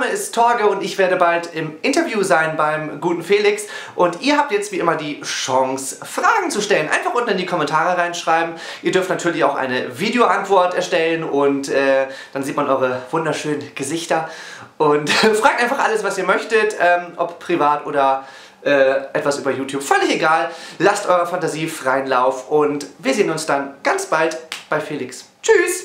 Name ist Torge und ich werde bald im Interview sein beim guten Felix. Und ihr habt jetzt wie immer die Chance, Fragen zu stellen. Einfach unten in die Kommentare reinschreiben. Ihr dürft natürlich auch eine Videoantwort erstellen und dann sieht man eure wunderschönen Gesichter. Und fragt einfach alles, was ihr möchtet, ob privat oder etwas über YouTube. Völlig egal. Lasst eurer Fantasie freien Lauf und wir sehen uns dann ganz bald bei Felix. Tschüss!